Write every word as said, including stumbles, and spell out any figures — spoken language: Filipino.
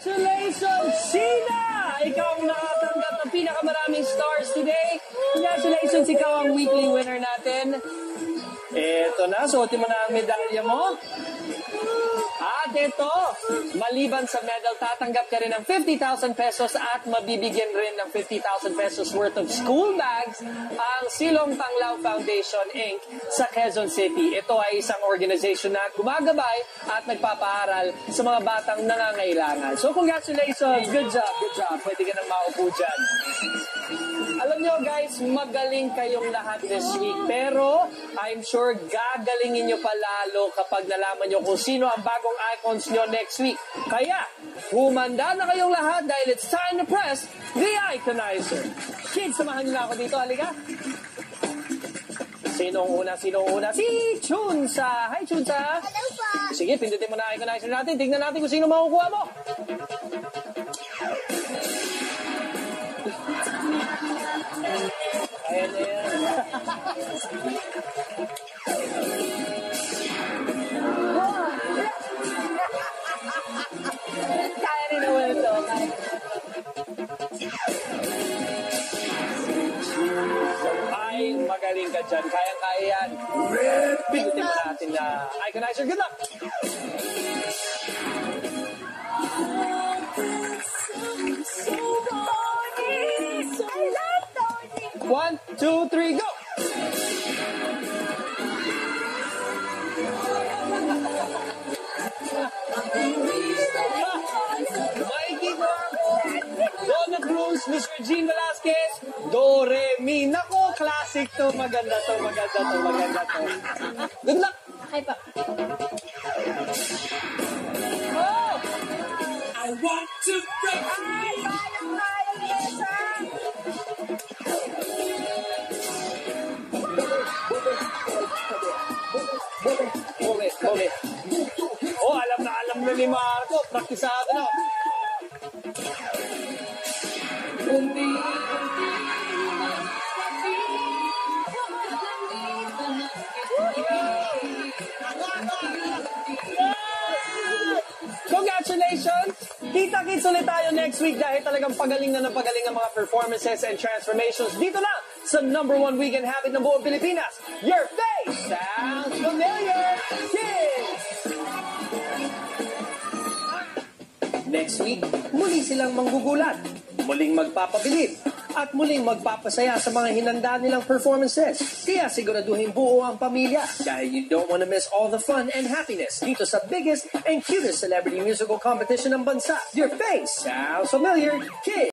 Congratulations, Sheena! Ikaw ang nakatanggap ng pinakamaraming stars today. Congratulations, ikaw ang weekly winner natin. Eto na, suotin mo na ang medalya mo. At ito, maliban sa medal, tatanggap ka rin ng fifty thousand pesos at mabibigyan rin ng fifty thousand pesos worth of school bags ang Silong Panglao Foundation, Incorporated sa Quezon City. Ito ay isang organization na gumagabay at nagpapaaral sa mga batang nangangailangan. So congratulations! Good job, good job. Pwede ka nang maupo dyan. Alam nyo guys, magaling kayong lahat this week. Pero I'm sure gagalingin nyo pa lalo kapag nalaman nyo kung sino ang bagong icons nyo next week. Kaya, humanda na kayong lahat dahil it's time to press the Iconizer. Kids, samahan nyo na ako dito. Halika. Sinong una? Sinong una? Si Chunsa. Hi, Chunsa. Hello po. Sige, pindutin mo na Iconizer natin. Tignan natin kung sino makukuha mo. Ayan na yan. Kaya rin naman ito. Ay, magaling ka dyan. Kayang-kaya yan. Pindutin mo natin na Iconizer. Good luck! One, two, three, go! Mikey Guapo, Donna Cruz, Mister Jean Velasquez, Do, Re, Mi. Nako, classic to. Maganda to, maganda to, maganda to. Good luck! Hi pa. Oh! I want to break free. Bole, bole. Oh, alam na alam na ni Marco. Praktisado na. Congratulations! Kita-kits ulit tayo next week dahil talagang pagaling na ng pagaling ang mga performances and transformations dito lang sa number one weekend habit ng buong Pilipinas. Your face sounds familiar, kids! Next week, muli silang manggugulat, muling magpapabilib, at muling magpapasaya sa mga hinanda nilang performances. Kaya siguraduhin buo ang pamilya dahil you don't want to miss all the fun and happiness dito sa biggest and cutest celebrity musical competition ng bansa. Your face sounds familiar, kids!